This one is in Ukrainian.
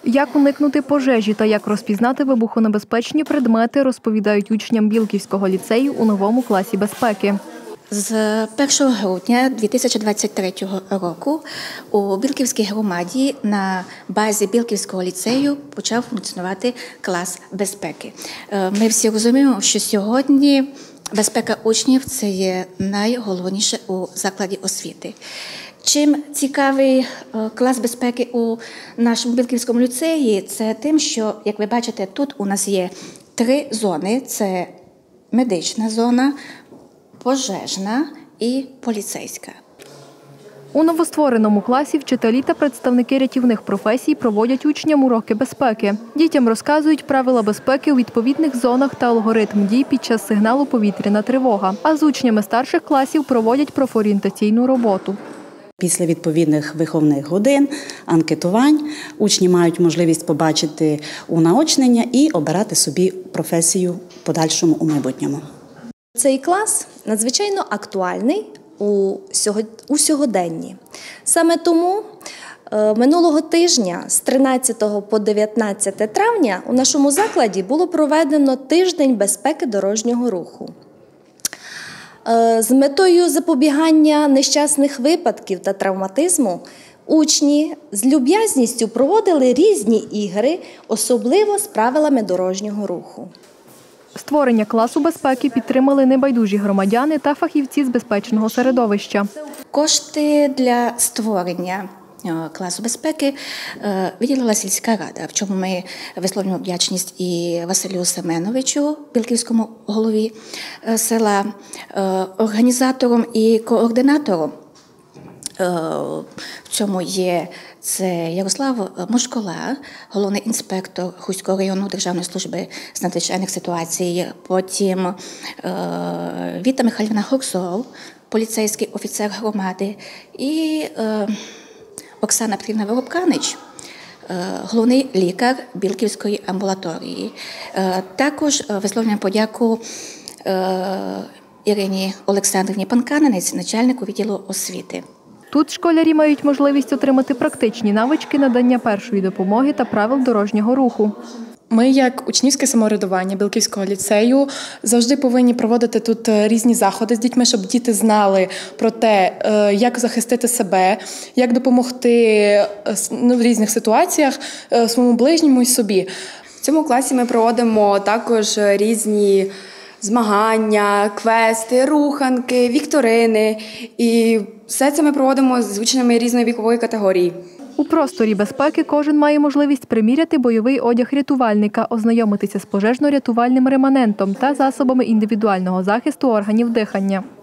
Як уникнути пожежі та як розпізнати вибухонебезпечні предмети, розповідають учням Білківського ліцею у новому класі безпеки. З 1 грудня 2023 року у Білківській громаді на базі Білківського ліцею почав функціонувати клас безпеки. Ми всі розуміємо, що сьогодні безпека учнів – це є найголовніше у закладі освіти. Чим цікавий клас безпеки у нашому Білківському ліцеї, це тим, що, як ви бачите, тут у нас є 3 зони. Це медична зона, пожежна і поліцейська. У новоствореному класі вчителі та представники рятівних професій проводять учням уроки безпеки. Дітям розказують правила безпеки у відповідних зонах та алгоритм дій під час сигналу «Повітряна тривога». А з учнями старших класів проводять профорієнтаційну роботу. Після відповідних виховних годин, анкетувань учні мають можливість побачити унаочнення і обирати собі професію в подальшому у майбутньому. Цей клас надзвичайно актуальний у сьогоденні. Саме тому минулого тижня з 13 по 19 травня у нашому закладі було проведено тиждень безпеки дорожнього руху. З метою запобігання нещасних випадків та травматизму учні з люб'язністю проводили різні ігри, особливо з правилами дорожнього руху. Створення класу безпеки підтримали небайдужі громадяни та фахівці з безпечного середовища. Кошти для створення класу безпеки виділила сільська рада, в чому ми висловлюємо вдячність і Василю Семеновичу, білківському голові села, організатором і координатором. В цьому є це Ярослав Мошкола, головний інспектор Хуського району Державної служби з надзвичайних ситуацій, потім Віта Михайлівна Хорсов, поліцейський офіцер громади, і Оксана Петрівна Воробканич, головний лікар Білківської амбулаторії. Також висловлюємо подяку Ірині Олександрівні Панканинець, начальнику відділу освіти. Тут школярі мають можливість отримати практичні навички надання першої допомоги та правил дорожнього руху. Ми, як учнівське самоврядування Білківського ліцею, завжди повинні проводити тут різні заходи з дітьми, щоб діти знали про те, як захистити себе, як допомогти в різних ситуаціях своєму ближньому і собі. В цьому класі ми проводимо також різні змагання, квести, руханки, вікторини. І все це ми проводимо з учнями різної вікової категорії. У просторі безпеки кожен має можливість приміряти бойовий одяг рятувальника, ознайомитися з пожежно-рятувальним реманентом та засобами індивідуального захисту органів дихання.